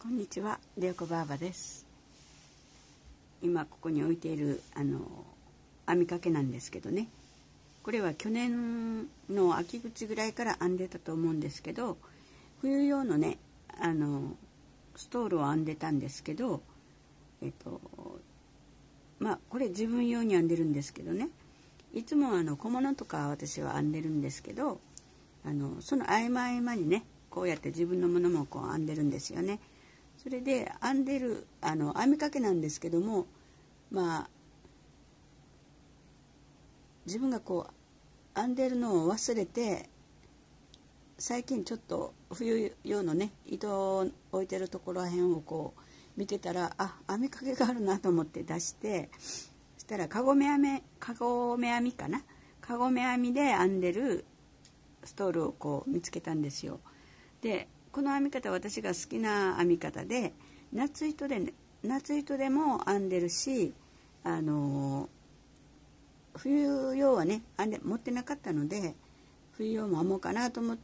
こんにちは、りょうこばあばです。今ここに置いている編みかけなんですけどね、これは去年の秋口ぐらいから編んでたと思うんですけど、冬用のねストールを編んでたんですけど、これ自分用に編んでるんですけどね、いつも小物とか私は編んでるんですけど、その合間合間にねこうやって自分のものもこう編んでるんですよね。それで編んでる編みかけなんですけども、自分がこう編んでるのを忘れて、最近ちょっと冬用のね糸を置いてるところらへんをこう見てたら、編みかけがあるなと思って出して、そしたらカゴメ編みで編んでるストールをこう見つけたんですよ。でこの編み方、私が好きな編み方で、夏糸でも編んでるし、冬用はね持ってなかったので、冬用も編もうかなと思って、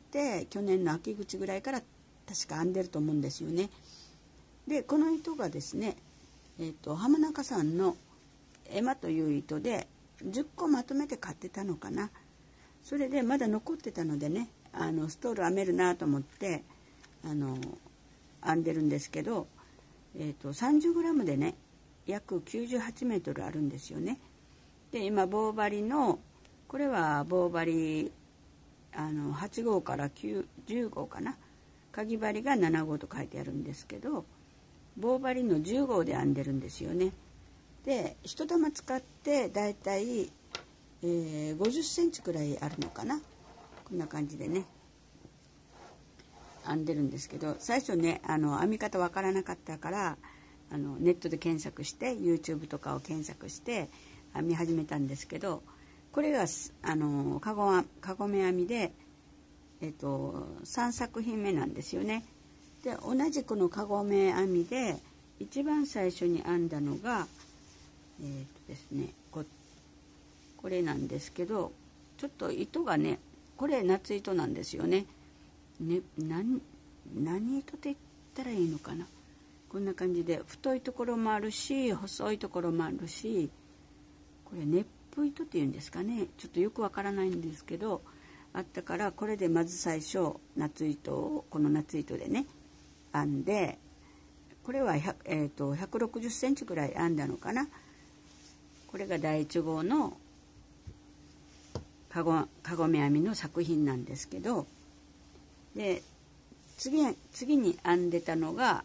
去年の秋口ぐらいから確か編んでると思うんですよね。でこの糸がですね、浜中さんのエマという糸で10個まとめて買ってたのかな。それでまだ残ってたのでね、ストール編めるなと思って編んでるんですけど、30g でね約98メートルあるんですよね。で今棒針の、これは棒針8号から10号かな、かぎ針が7号と書いてあるんですけど、棒針の10号で編んでるんですよね。で1玉使ってだいたい50センチくらいあるのかな、こんな感じでね編んでるんですけど、最初ね編み方わからなかったから、ネットで検索して YouTube とかを検索して編み始めたんですけど、これがかごめ編みで、3作品目なんですよね。で同じこのかごめ編みで一番最初に編んだのがですね、これなんですけど、ちょっと糸がね、これ夏糸なんですよね。何糸って言ったらいいのかな、こんな感じで太いところもあるし細いところもあるし、これ熱風糸っていうんですかね、ちょっとよくわからないんですけど、あったから、これでまず最初この夏糸でね編んで、これは160センチぐらい編んだのかな。これが第1号のかごめ編みの作品なんですけど、で次に編んでたのが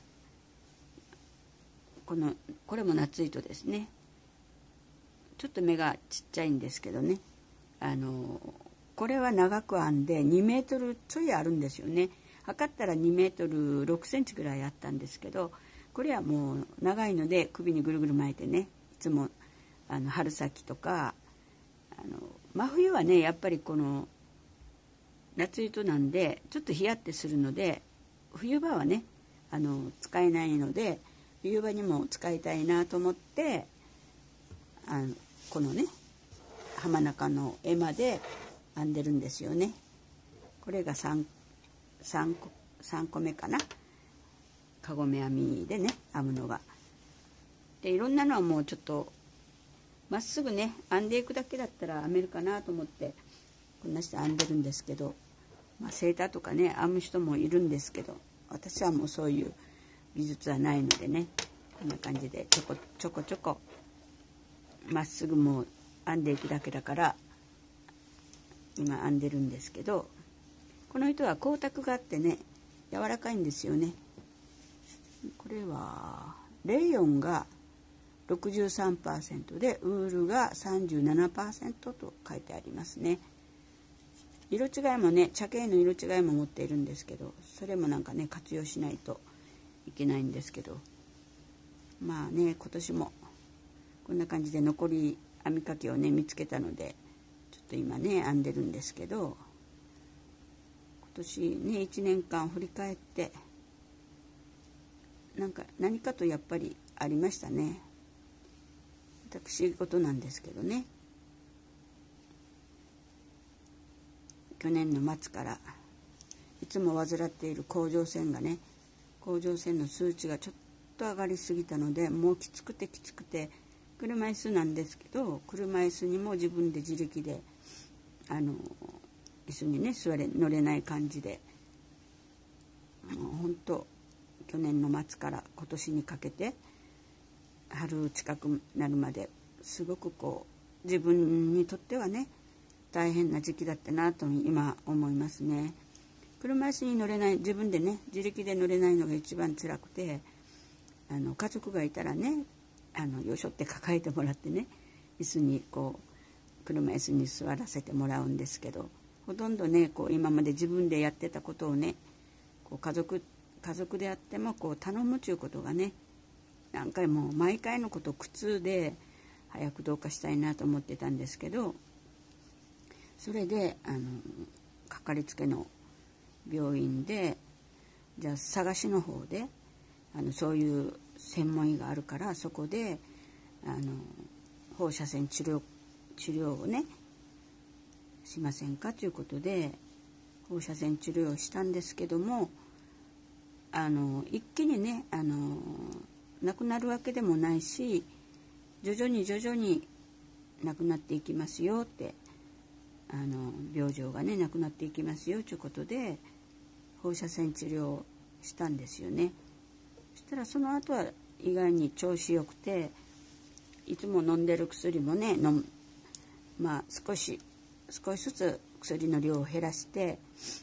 これも夏糸ですね。ちょっと目がちっちゃいんですけどね、これは長く編んで2メートルちょいあるんですよね。測ったら2メートル6センチぐらいあったんですけど、これはもう長いので首にぐるぐる巻いてね、いつも春先とか真冬はねやっぱりこの夏糸なんでちょっとヒヤってするので、冬場はね使えないので、冬場にも使いたいなと思って、このね浜中の絵まで編んでるんですよね。これが3個目かな、かごめ編みでね編むのが。でいろんなのはもうちょっとまっすぐね編んでいくだけだったら編めるかなと思ってこんなして編んでるんですけど、セーターとかね編む人もいるんですけど、私はもうそういう技術はないのでね、こんな感じでちょこまっすぐもう編んでいくだけだから今編んでるんですけど、この糸は光沢があってね柔らかいんですよね。これはレイヨンが 63% でウールが 37% と書いてありますね。色違いもね、茶系の色違いも持っているんですけど、それもなんかね活用しないといけないんですけど、今年もこんな感じで残り編みかけをね見つけたので、ちょっと今ね編んでるんですけど、今年ね1年間振り返って何かとやっぱりありましたね。私事なんですけどね、去年の末からいつも患っている甲状腺がね甲状腺の数値がちょっと上がりすぎたので、もうきつくて車椅子なんですけど、車椅子にも自分で自力で椅子にね乗れない感じで、もう本当去年の末から今年にかけて春近くなるまですごく自分にとってはね大変な時期だったなと今思いますね。車椅子に乗れない、自分でね自力で乗れないのが一番辛くて、家族がいたらねよいしょって抱えてもらってね、椅子に車椅子に座らせてもらうんですけど、ほとんどね今まで自分でやってたことをね家族であっても頼むということがね、何回も毎回のこと苦痛で早くどうかしたいなと思ってたんですけど、それでかかりつけの病院でじゃあ佐賀市の方でそういう専門医があるから、そこで放射線治療をねしませんかということで放射線治療をしたんですけども、一気にね亡くなるわけでもないし、徐々に亡くなっていきますよって、病状がねなくなっていきますよということで放射線治療をしたんですよね。そしたらその後は意外に調子よくて、いつも飲んでる薬もね少しずつ薬の量を減らして、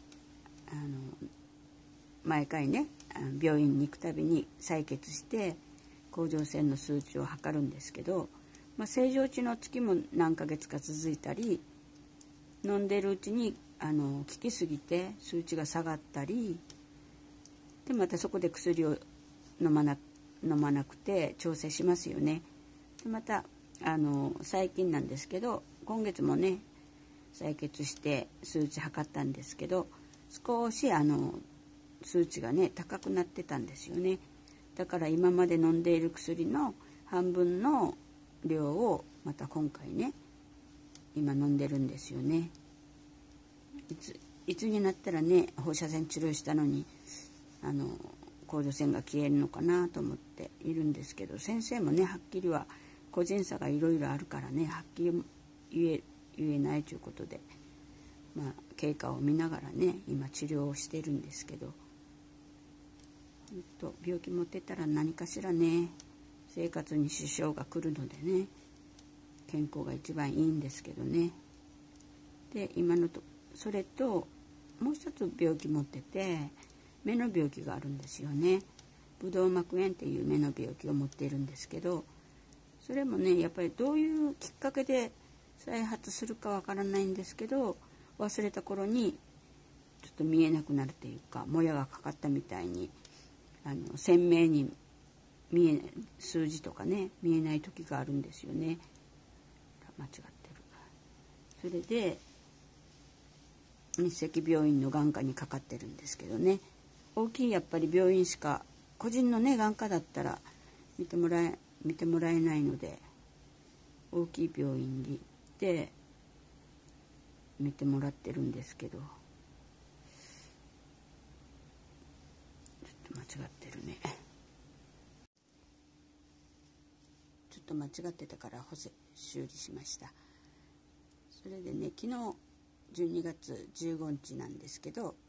毎回ね病院に行くたびに採血して甲状腺の数値を測るんですけど、正常値の月も何ヶ月か続いたり、飲んでるうちに効きすぎて数値が下がったりで、またそこで薬を飲まなくて調整しますよね。でまた最近なんですけど、今月もね採血して数値測ったんですけど、少し数値がね高くなってたんですよね。だから今まで飲んでいる薬の半分の量をまた今回ね今飲んでるんですよね。いつになったらね放射線治療したのに甲状腺が消えるのかなと思っているんですけど、先生もねはっきりは個人差がいろいろあるからねはっきり言えないということで、経過を見ながらね今治療をしてるんですけど、病気持ってたら何かしらね生活に支障が来るのでね、健康が一番いいんですけどね。でそれともう一つ病気持ってて、目の病気があるんですよね。ブドウ膜炎っていう目の病気を持っているんですけど、それもねやっぱりどういうきっかけで再発するかわからないんですけど、忘れた頃にちょっと見えなくなるというか、もやがかかったみたいに鮮明に数字とかね見えない時があるんですよね。間違ってる。それで日赤病院の眼科にかかってるんですけどね、大きいやっぱり病院しか個人のね眼科だったら見てもらえないので、大きい病院に行って見てもらってるんですけど、ちょっと間違ってるね。ちょっと間違ってたから修理しました。それでね昨日12月15日なんですけど、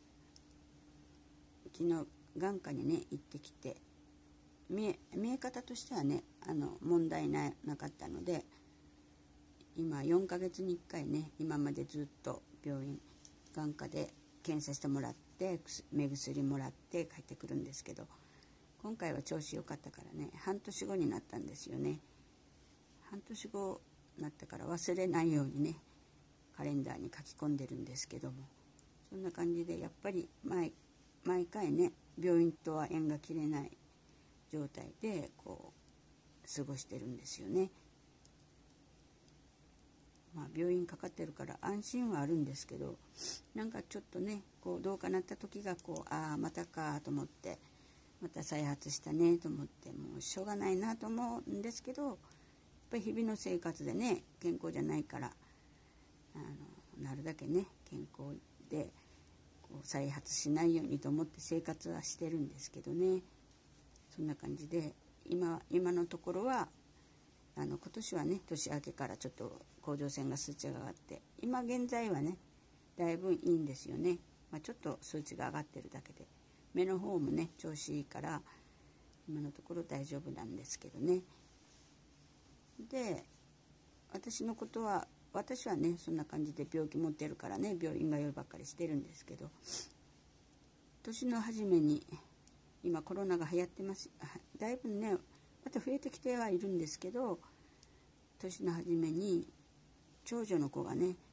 昨日眼科にね行ってきて、見え方としてはね問題なかったので、今4ヶ月に1回ね今までずっと病院眼科で検査してもらって目薬もらって帰ってくるんですけど、今回は調子良かったからね半年後になったんですよね。半年後になったから忘れないようにねカレンダーに書き込んでるんですけども、そんな感じでやっぱり毎回ね病院とは縁が切れない状態で過ごしてるんですよね。病院かかってるから安心はあるんですけど、なんかちょっとねどうかなった時がまたかと思って、また再発したねと思って、もうしょうがないなと思うんですけど、やっぱり日々の生活でね健康じゃないからなるだけね健康で再発しないようにと思って生活はしてるんですけどね。そんな感じで今のところは今年はね年明けからちょっと甲状腺が数値が上がって、今現在はねだいぶいいんですよね。ちょっと数値が上がってるだけで、目の方もね調子いいから今のところ大丈夫なんですけどね。で私のことは、私はねそんな感じで病気持ってるからね病院通いばっかりしてるんですけど、年の初めに今コロナが流行ってます。だいぶねまた増えてきてはいるんですけど、年の初めに長女の子がね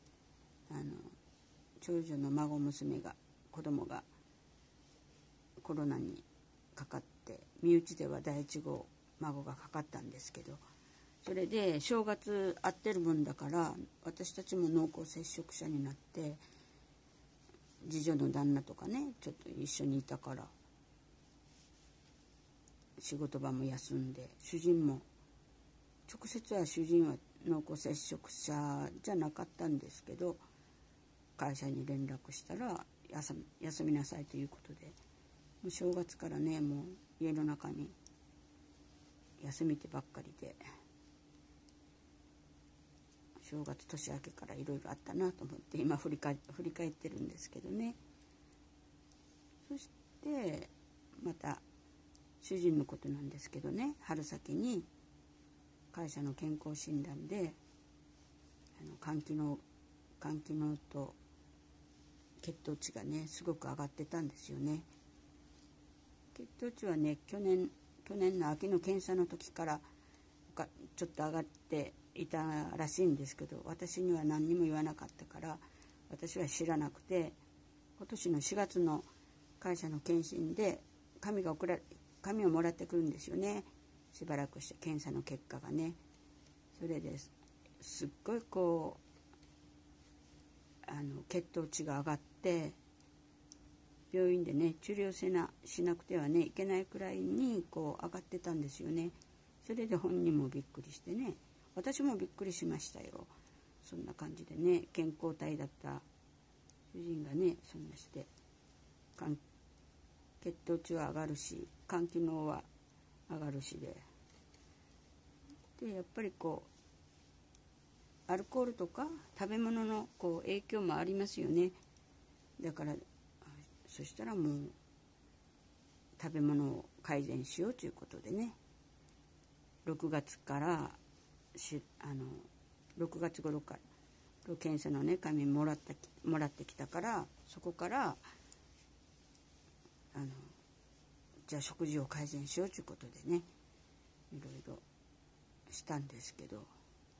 長女の孫娘が子供がコロナにかかって、身内では第1号孫がかかったんですけど、それで正月会ってるもんだから私たちも濃厚接触者になって、次女の旦那とかねちょっと一緒にいたから仕事場も休んで、主人も直接は主人は濃厚接触者じゃなかったんですけど、会社に連絡したら休みなさいということで、もう正月からねもう家の中に休みてばっかりで、正月年明けからいろいろあったなと思って今振り返ってるんですけどね。そしてまた主人のことなんですけどね、春先に会社の健康診断で肝機能と血糖値がねすごく上がってたんですよね。血糖値はね去年の秋の検査の時からちょっと上がっていたらしいんですけど、私には何にも言わなかったから私は知らなくて、今年の4月の会社の検診で紙をもらってくるんですよね。しばらくして検査の結果がね。それですっごいこう血糖値が上がって、病院でね治療しなくてはねいけないくらいにこう上がってたんですよね。それで本人もびっくりしてね、私もびっくりしましたよ。そんな感じでね健康体だった主人がねそんなして血糖値は上がるし肝機能は上がるしでやっぱりこうアルコールとか食べ物のこう影響もありますよね。だからそしたらもう食べ物を改善しようということでね、6月から6月頃から検査のね紙もらってきたから、そこからじゃあ食事を改善しようということでねいろいろしたんですけど、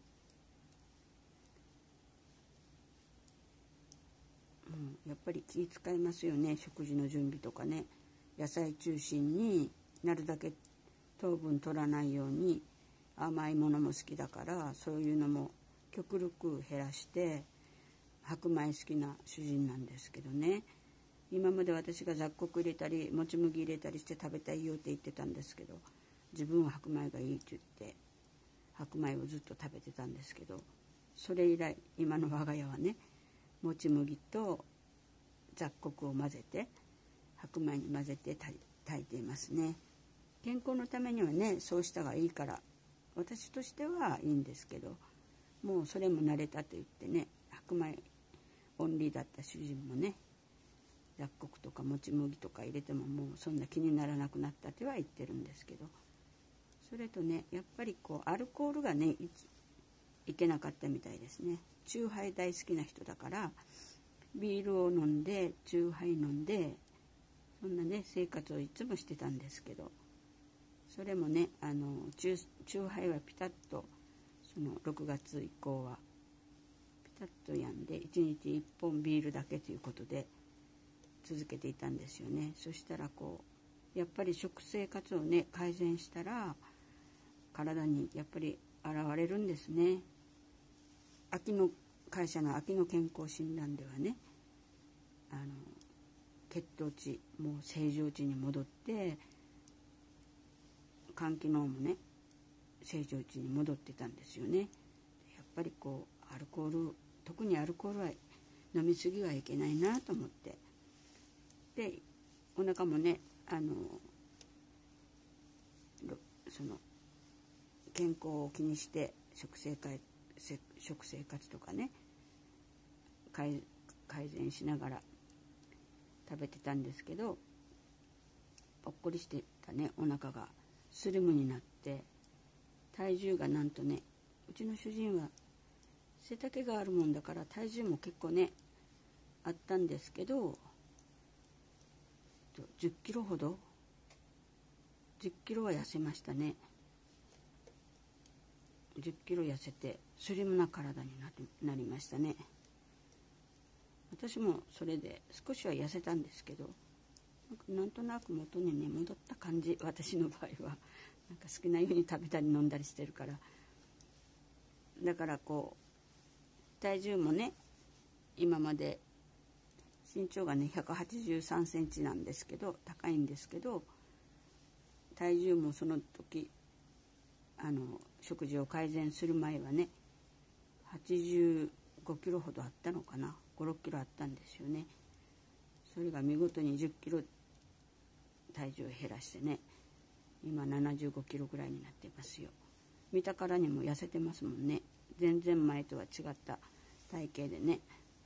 やっぱり気遣いますよね。食事の準備とかね、野菜中心になるだけ糖分取らないように、甘いものも好きだからそういうのも極力減らして、白米好きな主人なんですけどね、今まで私が雑穀入れたりもち麦入れたりして食べたいよって言ってたんですけど、自分は白米がいいって言って白米をずっと食べてたんですけど、それ以来今の我が家はねもち麦と雑穀を混ぜて白米に混ぜて炊いていますね。健康のためにはねそうしたがいいから私としてはいいんですけど、もうそれも慣れたと言ってね、白米オンリーだった主人もね雑穀とかもち麦とか入れてももうそんな気にならなくなったとは言ってるんですけど、それとねやっぱりこうアルコールがねいけなかったみたいですね。チューハイ大好きな人だからビールを飲んでチューハイ飲んでそんなね生活をいつもしてたんですけど、それもねチューハイはピタッとその6月以降はピタッとやんで1日1本ビールだけということで続けていたんですよね。そしたらこうやっぱり食生活をね改善したら体にやっぱり現れるんですね。会社の秋の健康診断ではね血糖値も正常値に戻って肝機能もね正常値に戻ってたんですよね。やっぱりこうアルコール、特にアルコールは飲み過ぎはいけないなと思って、 でお腹もねその健康を気にして食生活とかね改善しながら食べてたんですけど、ぽっこりしてたねお腹がスリムになって、体重がなんとね、うちの主人は背丈があるもんだから体重も結構ねあったんですけど、10キロほど10キロは痩せましたね。10キロ痩せてスリムな体になりましたね。私もそれで少しは痩せたんですけど、なんとなく元にね戻った感じ。私の場合はなんか好きなように食べたり飲んだりしてるから、だからこう体重もね、今まで身長がね183センチなんですけど、高いんですけど、体重もその時食事を改善する前はね85キロほどあったのかな、5、6キロあったんですよね。それが見事に10キロ体重を減らしてね、今75キロぐらいになってますよ。見たからにも痩せてますもんね。全然前とは違った体型でね。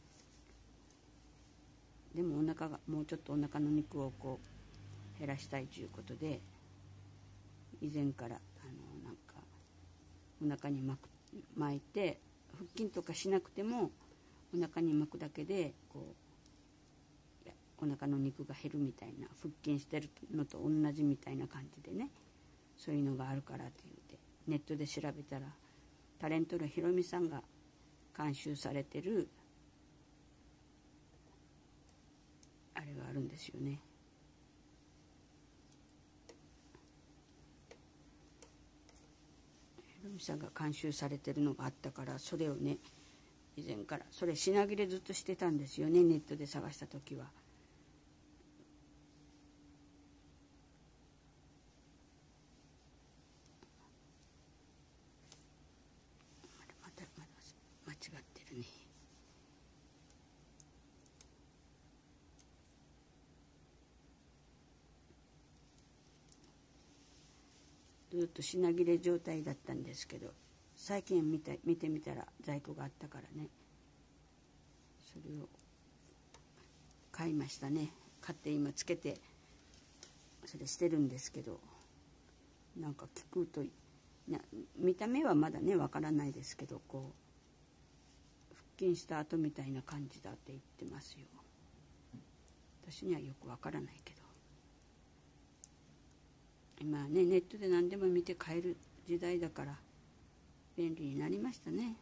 でもお腹がもうちょっとお腹の肉をこう減らしたいということで、以前からなんかお腹に巻いて、腹筋とかしなくてもお腹に巻くだけでこうお腹の肉が減るみたいな、腹筋してるのと同じみたいな感じでね、そういうのがあるからって言ってネットで調べたら、タレントのひろみさんが監修されてるあれがあるんですよね。ひろみさんが監修されてるのがあったから、それをね以前からそれ品切れずっとしてたんですよね、ネットで探した時は。まだ間違ってるね。ずっと品切れ状態だったんですけど、最近見てみたら在庫があったからね、それを買いましたね。買って今つけてそれしてるんですけど、なんか聞くと見た目はまだねわからないですけど、こう腹筋した後みたいな感じだって言ってますよ。私にはよくわからないけど、今はねネットで何でも見て買える時代だから便利になりましたね。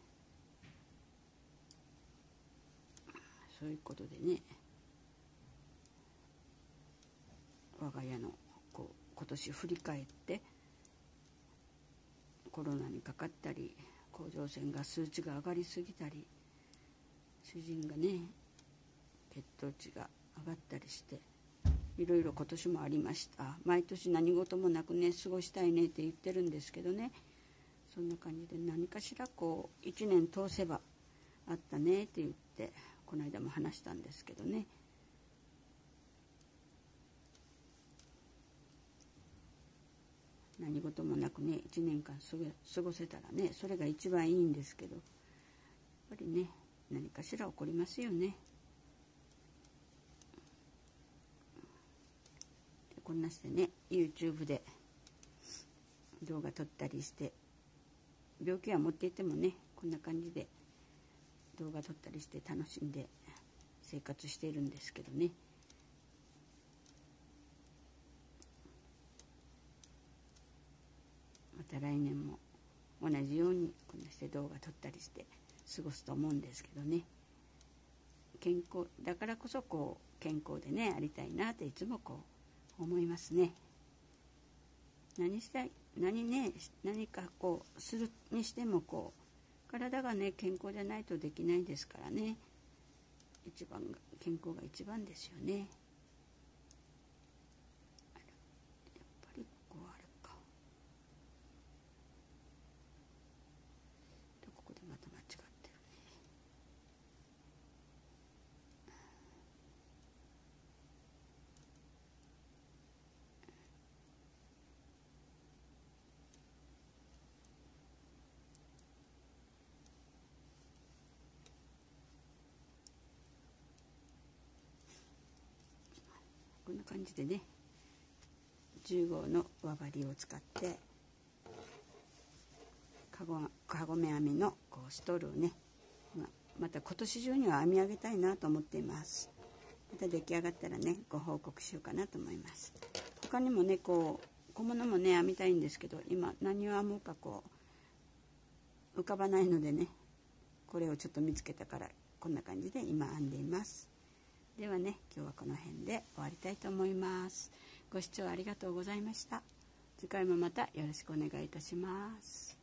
そういうことでね、我が家の今年振り返って、コロナにかかったり、甲状腺が数値が上がりすぎたり、主人がね血糖値が上がったりして、いろいろ今年もありました。毎年何事もなくね過ごしたいねって言ってるんですけどね、そんな感じで何かしらこう1年通せばあったねって言って、この間も話したんですけどね、何事もなくね1年間過ごせたらね、それが一番いいんですけど、やっぱりね何かしら起こりますよね。こんなしてね YouTube で動画撮ったりして、病気は持っていてもねこんな感じで動画撮ったりして楽しんで生活しているんですけどね。また来年も同じようにこんなして動画撮ったりして過ごすと思うんですけどね。健康だからこそこう健康でねありたいなっていつもこう思いますね。何かこうするにしてもこう体がね健康じゃないとできないですからね。健康が一番ですよね。やっぱりここはあるか。ここでまた間違ってるね。 こんな感じでね10号の輪針を使ってかごめ編みのこうストールをね、また今年中には編み上げたいなと思っています。また出来上がったらねご報告しようかなと思います。他にもねこう小物もね編みたいんですけど、今何を編もうかこう浮かばないのでね、これをちょっと見つけたからこんな感じで今編んでいます。ではね今日はこの辺で終わりたいと思います。ご視聴ありがとうございました。次回もまたよろしくお願いいたします。